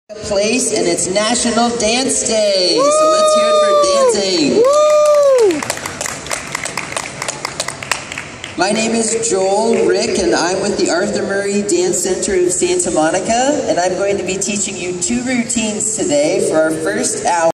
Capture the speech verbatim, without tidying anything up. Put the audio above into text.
Place, and it's National Dance Day. Woo! So let's hear it for dancing. Woo! My name is Joel Rieck, and I'm with the Arthur Murray Dance Center of Santa Monica, and I'm going to be teaching you two routines today for our first hour.